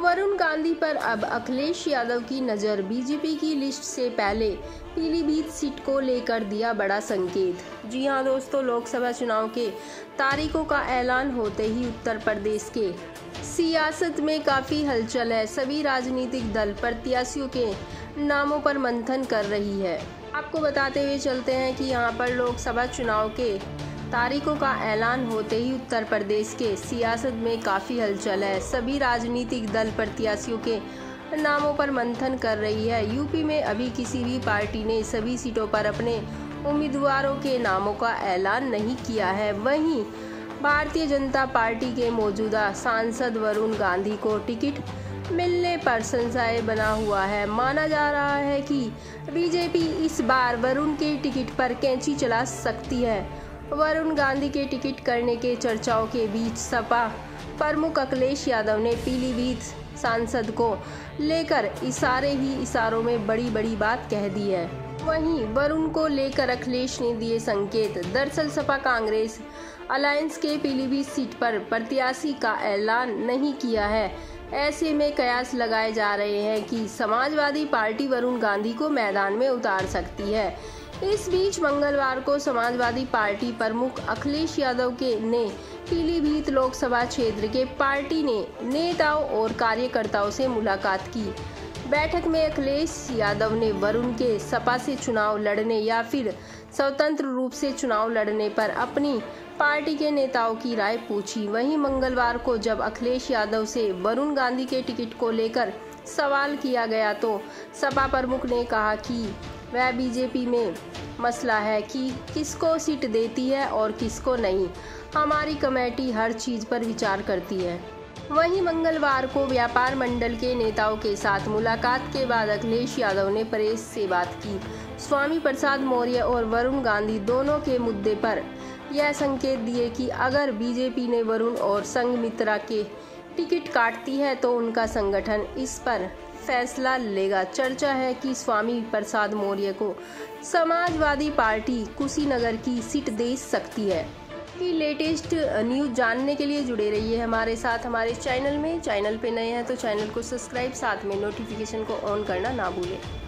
वरुण गांधी पर अब अखिलेश यादव की नज़र। बीजेपी की लिस्ट से पहले पीलीभीत सीट को लेकर दिया बड़ा संकेत। जी हां दोस्तों, लोकसभा चुनाव के तारीखों का ऐलान होते ही उत्तर प्रदेश के सियासत में काफ़ी हलचल है। सभी राजनीतिक दल प्रत्याशियों के नामों पर मंथन कर रही है। आपको बताते हुए चलते हैं कि यहां पर लोकसभा चुनाव के तारीखों का ऐलान होते ही उत्तर प्रदेश के सियासत में काफ़ी हलचल है। सभी राजनीतिक दल प्रत्याशियों के नामों पर मंथन कर रही है। यूपी में अभी किसी भी पार्टी ने सभी सीटों पर अपने उम्मीदवारों के नामों का ऐलान नहीं किया है। वहीं भारतीय जनता पार्टी के मौजूदा सांसद वरुण गांधी को टिकट मिलने पर संशय बना हुआ है। माना जा रहा है कि बीजेपी इस बार वरुण के टिकट पर कैंची चला सकती है। वरुण गांधी के टिकट करने के चर्चाओं के बीच सपा प्रमुख अखिलेश यादव ने पीलीभीत सांसद को लेकर इशारों में बड़ी बात कह दी है। वहीं वरुण को लेकर अखिलेश ने दिए संकेत। दरअसल सपा कांग्रेस अलायंस के पीलीभीत सीट पर प्रत्याशी का ऐलान नहीं किया है। ऐसे में कयास लगाए जा रहे हैं कि समाजवादी पार्टी वरुण गांधी को मैदान में उतार सकती है। इस बीच मंगलवार को समाजवादी पार्टी प्रमुख अखिलेश यादव ने पीलीभीत लोकसभा क्षेत्र के पार्टी नेताओं और कार्यकर्ताओं से मुलाकात की। बैठक में अखिलेश यादव ने वरुण के सपा से चुनाव लड़ने या फिर स्वतंत्र रूप से चुनाव लड़ने पर अपनी पार्टी के नेताओं की राय पूछी। वहीं मंगलवार को जब अखिलेश यादव से वरुण गांधी के टिकट को लेकर सवाल किया गया तो सपा प्रमुख ने कहा कि वह बीजेपी में मसला है कि किसको सीट देती है और किसको नहीं। हमारी कमेटी हर चीज पर विचार करती है। वहीं मंगलवार को व्यापार मंडल के नेताओं के साथ मुलाकात के बाद अखिलेश यादव ने प्रेस से बात की। स्वामी प्रसाद मौर्य और वरुण गांधी दोनों के मुद्दे पर यह संकेत दिए कि अगर बीजेपी ने वरुण और संघमित्रा के टिकट काटती है तो उनका संगठन इस पर फैसला लेगा। चर्चा है कि स्वामी प्रसाद मौर्य को समाजवादी पार्टी कुशीनगर की सीट दे सकती है। की लेटेस्ट न्यूज जानने के लिए जुड़े रहिए हमारे साथ हमारे चैनल में। चैनल पे नए हैं तो चैनल को सब्सक्राइब, साथ में नोटिफिकेशन को ऑन करना ना भूलें।